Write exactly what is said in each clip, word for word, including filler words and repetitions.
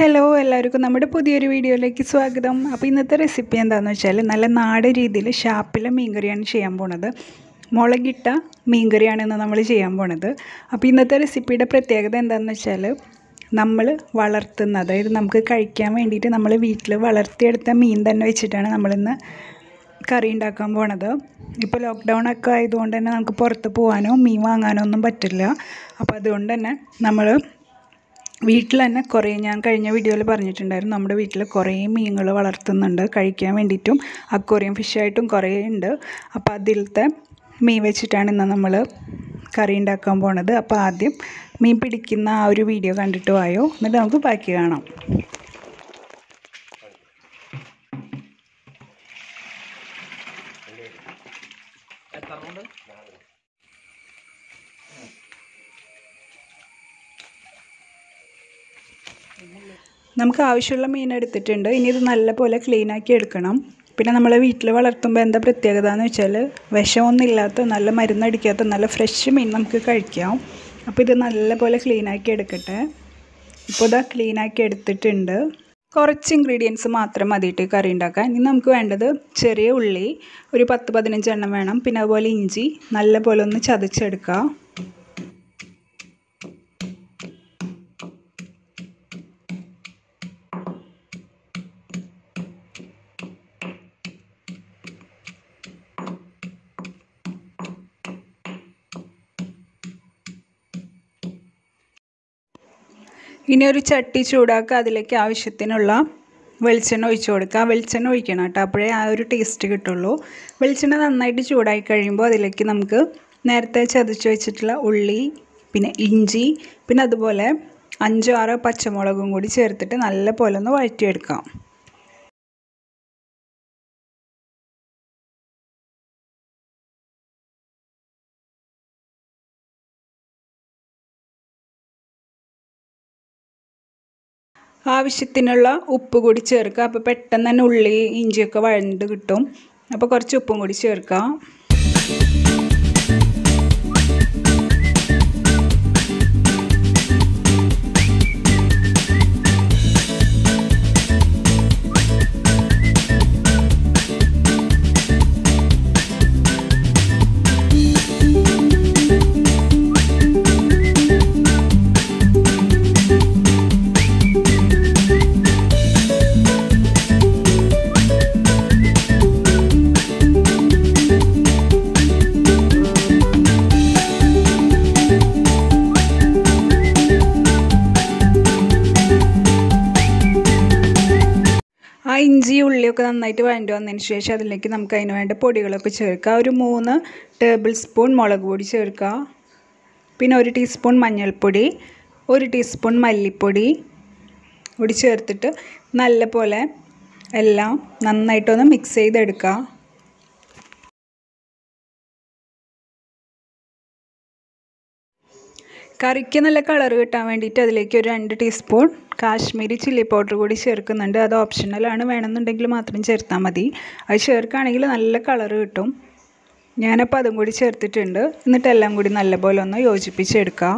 Hello എല്ലാവർക്കും നമ്മുടെ പുതിയൊരു വീഡിയോയിലേക്ക് സ്വാഗതം. അപ്പോൾ ഇന്നത്തെ റെസിപ്പി എന്താണെന്ന് വെച്ചാൽ നല്ല നാടൻ രീതിയിൽ ഷാപ്പിലെ മീൻകറിയാണ് ചെയ്യാൻ പോണത്. മുളകിട്ട മീൻകറിയാണ് ഇന്ന് നമ്മൾ ചെയ്യാൻ പോണത്. അപ്പോൾ ഇന്നത്തെ റെസിപ്പിയുടെ പ്രത്യേകത എന്താണെന്ന് വെച്ചാൽ നമ്മൾ വളർത്തുന്ന, അതായത് നമുക്ക് കഴിക്കാൻ വേണ്ടിയിട്ട് നമ്മൾ വീട്ടിൽ വളർത്തിയെടുത്ത മീൻ തന്നെ വെച്ചിട്ടാണ് നമ്മളിന്ന് കറി ഉണ്ടാക്കാൻ പോണത്. ഇപ്പോൾ ലോക്ക്ഡൗൺ ഒക്കെ ആയതുകൊണ്ട് തന്നെ നമുക്ക് പുറത്ത് പോകാനോ മീൻ വാങ്ങാനോ ഒന്നും പറ്റില്ല. അപ്പോൾ അതുകൊണ്ട് തന്നെ നമ്മൾ വീട്ടിൽ തന്നെ കുറേ, ഞാൻ കഴിഞ്ഞ വീഡിയോയിൽ പറഞ്ഞിട്ടുണ്ടായിരുന്നു, നമ്മുടെ വീട്ടിൽ കുറേ മീനുകൾ വളർത്തുന്നുണ്ട് കഴിക്കാൻ വേണ്ടിയിട്ടും. അക്വേറിയം ഫിഷായിട്ടും കുറേ ഉണ്ട്. അപ്പോൾ അതിലത്തെ മീൻ വെച്ചിട്ടാണ് ഇന്ന് നമ്മൾ കറി ഉണ്ടാക്കാൻ പോണത്. അപ്പോൾ ആദ്യം മീൻ പിടിക്കുന്ന ആ ഒരു വീഡിയോ കണ്ടിട്ട് വായോ, എന്നിട്ട് നമുക്ക് ബാക്കി കാണാം. നമുക്ക് ആവശ്യമുള്ള മീൻ എടുത്തിട്ടുണ്ട്. ഇനി ഇത് നല്ലപോലെ ക്ലീനാക്കി എടുക്കണം. പിന്നെ നമ്മൾ വീട്ടിൽ വളർത്തുമ്പോൾ എന്താ പ്രത്യേകത എന്ന് വെച്ചാൽ വിഷമൊന്നും ഇല്ലാത്ത, നല്ല മരുന്നടിക്കാത്ത നല്ല ഫ്രഷ് മീൻ നമുക്ക് കഴിക്കാം. അപ്പോൾ ഇത് നല്ലപോലെ ക്ലീനാക്കി എടുക്കട്ടെ. ഇപ്പോൾ ഇതാ ക്ലീനാക്കി എടുത്തിട്ടുണ്ട്. കുറച്ച് ഇൻഗ്രീഡിയൻസ് മാത്രം മതിയിട്ട് കറി ഉണ്ടാക്കാൻ. ഇനി നമുക്ക് വേണ്ടത് ചെറിയ ഉള്ളി ഒരു പത്ത് പതിനഞ്ചെണ്ണം വേണം. പിന്നെ അതുപോലെ ഇഞ്ചി നല്ലപോലെ ഒന്ന് ചതച്ചെടുക്കുക. ഇനി ഒരു ചട്ടി ചൂടാക്കുക, അതിലേക്ക് ആവശ്യത്തിനുള്ള വെളിച്ചെണ്ണ ഒഴിച്ചു കൊടുക്കുക. വെളിച്ചെണ്ണ ഒഴിക്കണം കേട്ടോ, അപ്പോഴേ ആ ഒരു ടേസ്റ്റ് കിട്ടുള്ളൂ. വെളിച്ചെണ്ണ നന്നായിട്ട് ചൂടായി കഴിയുമ്പോൾ അതിലേക്ക് നമുക്ക് നേരത്തെ ചതച്ച് വെച്ചിട്ടുള്ള ഉള്ളി, പിന്നെ ഇഞ്ചി, പിന്നെ അതുപോലെ അഞ്ചോ ആറോ പച്ചമുളകും കൂടി ചേർത്തിട്ട് നല്ല പോലെ ഒന്ന് വഴറ്റിയെടുക്കാം. ആവശ്യത്തിനുള്ള ഉപ്പ് കൂടി ചേർക്കുക. അപ്പോൾ പെട്ടെന്ന് തന്നെ ഉള്ളി ഇഞ്ചിയൊക്കെ വഴണ്ട് കിട്ടും. അപ്പോൾ കുറച്ച് ഉപ്പും കൂടി ചേർക്കുക. ആ ഇഞ്ചി ഉള്ളിയൊക്കെ നന്നായിട്ട് വഴണ്ടി വന്നതിന് ശേഷം അതിലേക്ക് നമുക്ക് അതിന് വേണ്ട പൊടികളൊക്കെ ചേർക്കുക. ഒരു മൂന്ന് ടേബിൾ സ്പൂൺ മുളക് പൊടി ചേർക്കുക. പിന്നെ ഒരു ടീസ്പൂൺ മഞ്ഞൾപ്പൊടി, ഒരു ടീസ്പൂൺ മല്ലിപ്പൊടി കൂടി ചേർത്തിട്ട് നല്ല പോലെ എല്ലാം നന്നായിട്ടൊന്ന് മിക്സ് ചെയ്തെടുക്കുക. കറിക്ക് നല്ല കളർ കിട്ടാൻ വേണ്ടിയിട്ട് അതിലേക്ക് ഒരു രണ്ട് ടീസ്പൂൺ കാശ്മീരി ചില്ലി പൗഡർ കൂടി ചേർക്കുന്നുണ്ട്. അത് ഓപ്ഷണലാണ്, വേണമെന്നുണ്ടെങ്കിൽ മാത്രം ചേർത്താൽ മതി. അത് ചേർക്കുകയാണെങ്കിൽ നല്ല കളർ കിട്ടും. ഞാനപ്പോൾ അതും കൂടി ചേർത്തിട്ടുണ്ട്. എന്നിട്ട് എല്ലാം കൂടി നല്ലപോലെ ഒന്ന് യോജിപ്പിച്ചെടുക്കുക.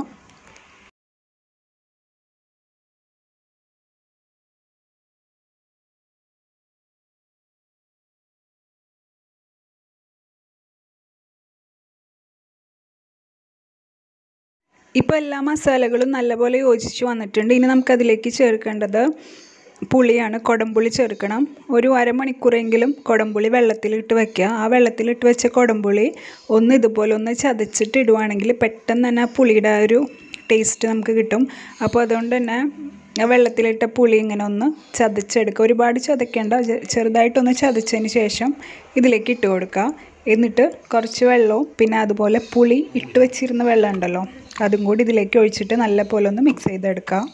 ഇപ്പോൾ എല്ലാ മസാലകളും നല്ലപോലെ യോജിച്ച് വന്നിട്ടുണ്ട്. ഇനി നമുക്കതിലേക്ക് ചേർക്കേണ്ടത് പുളിയാണ്. കുടംപുളി ചേർക്കണം. ഒരു അരമണിക്കൂറെങ്കിലും കുടംപുളി വെള്ളത്തിലിട്ട് വയ്ക്കുക. ആ വെള്ളത്തിലിട്ട് വെച്ച കുടംപുളി ഒന്ന് ഇതുപോലെ ഒന്ന് ചതച്ചിട്ട് ഇടുവാണെങ്കിൽ പെട്ടെന്ന് തന്നെ ആ പുളിയുടെ ആ ഒരു ടേസ്റ്റ് നമുക്ക് കിട്ടും. അപ്പോൾ അതുകൊണ്ട് തന്നെ ആ വെള്ളത്തിലിട്ട പുളി ഇങ്ങനെ ഒന്ന് ചതച്ചെടുക്കുക. ഒരുപാട് ചതയ്ക്കേണ്ട, ചെറുതായിട്ടൊന്ന് ചതച്ചതിന് ശേഷം ഇതിലേക്ക് ഇട്ട് കൊടുക്കുക. എന്നിട്ട് കുറച്ച് വെള്ളവും പിന്നെ അതുപോലെ പുളി ഇട്ട് വെച്ചിരുന്ന വെള്ളം ഉണ്ടല്ലോ, അതും കൂടി ഇതിലേക്ക് ഒഴിച്ചിട്ട് നല്ല പോലെ ഒന്ന് മിക്സ് ചെയ്തെടുക്കാം.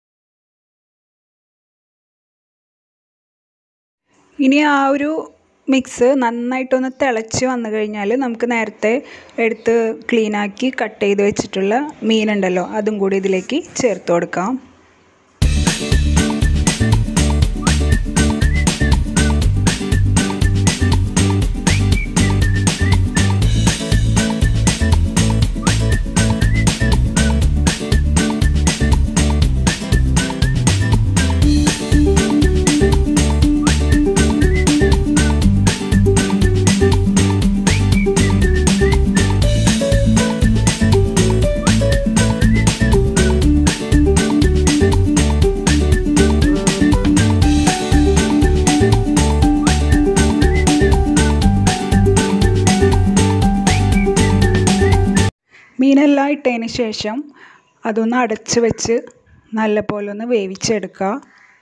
ഇനി ആ ഒരു മിക്സ് നന്നായിട്ടൊന്ന് തിളച്ച് വന്നു കഴിഞ്ഞാൽ നമുക്ക് നേരത്തെ എടുത്ത് ക്ലീനാക്കി കട്ട് ചെയ്ത് വെച്ചിട്ടുള്ള മീനുണ്ടല്ലോ അതും കൂടി ഇതിലേക്ക് ചേർത്ത് കൊടുക്കാം. മീനെല്ലാം ഇട്ടതിന് ശേഷം അതൊന്ന് അടച്ച് വെച്ച് നല്ലപോലെ ഒന്ന് വേവിച്ചെടുക്കുക.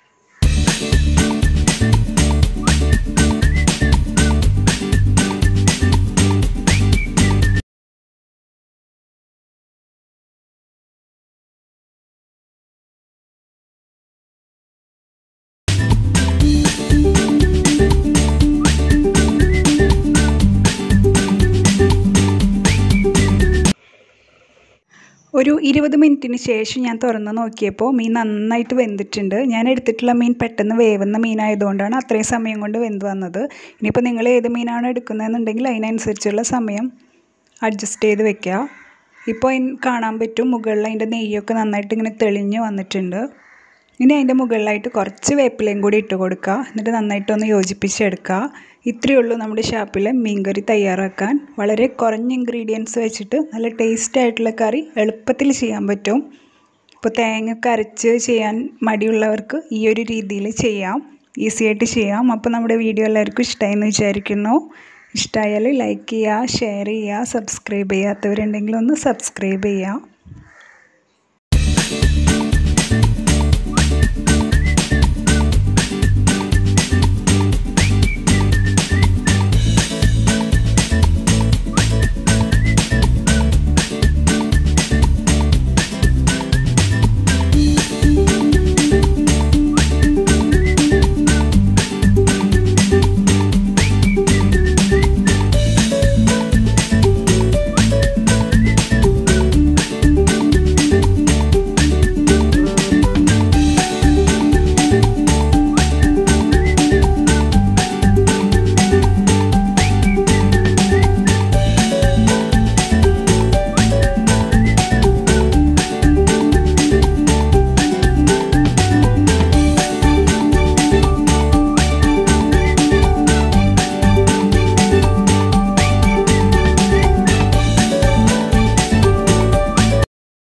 ഒരു ഇരുപത് മിനിറ്റിന് ശേഷം ഞാൻ തുറന്ന് നോക്കിയപ്പോൾ മീൻ നന്നായിട്ട് വെന്തിട്ടുണ്ട്. ഞാൻ എടുത്തിട്ടുള്ള മീൻ പെട്ടെന്ന് വേവുന്ന മീനായതുകൊണ്ടാണ് അത്രയും സമയം കൊണ്ട് വെന്ത് വന്നത്. ഇനിയിപ്പോൾ നിങ്ങൾ ഏത് മീനാണ് എടുക്കുന്നതെന്നുണ്ടെങ്കിൽ അതിനനുസരിച്ചുള്ള സമയം അഡ്ജസ്റ്റ് ചെയ്ത് വെക്കുക. ഇപ്പോൾ കാണാൻ പറ്റും മുകളിൽ അതിൻ്റെ നെയ്യൊക്കെ നന്നായിട്ട് ഇങ്ങനെ തെളിഞ്ഞ് വന്നിട്ടുണ്ട്. ഇനി അതിൻ്റെ മുകളിലായിട്ട് കുറച്ച് വേപ്പിലയും കൂടി ഇട്ട് കൊടുക്കുക. എന്നിട്ട് നന്നായിട്ടൊന്ന് യോജിപ്പിച്ചെടുക്കുക. ഇത്രയേ ഉള്ളൂ നമ്മുടെ ഷാപ്പിലെ മീൻകറി തയ്യാറാക്കാൻ. വളരെ കുറഞ്ഞ ഇൻഗ്രീഡിയൻസ് വെച്ചിട്ട് നല്ല ടേസ്റ്റ് ആയിട്ടുള്ള കറി എളുപ്പത്തിൽ ചെയ്യാൻ പറ്റും. ഇപ്പോൾ തേങ്ങ അരച്ച് ചെയ്യാൻ മടിയുള്ളവർക്ക് ഈ ഒരു രീതിയിൽ ചെയ്യാം, ഈസി ആയിട്ട് ചെയ്യാം. അപ്പോൾ നമ്മുടെ വീഡിയോ എല്ലാവർക്കും ഇഷ്ടമായി എന്ന് വിചാരിക്കുന്നു. ഇഷ്ടമായാൽ ലൈക്ക് ചെയ്യുക, ഷെയർ ചെയ്യുക, സബ്സ്ക്രൈബ് ചെയ്യാത്തവരുണ്ടെങ്കിൽ ഒന്ന് സബ്സ്ക്രൈബ് ചെയ്യുക.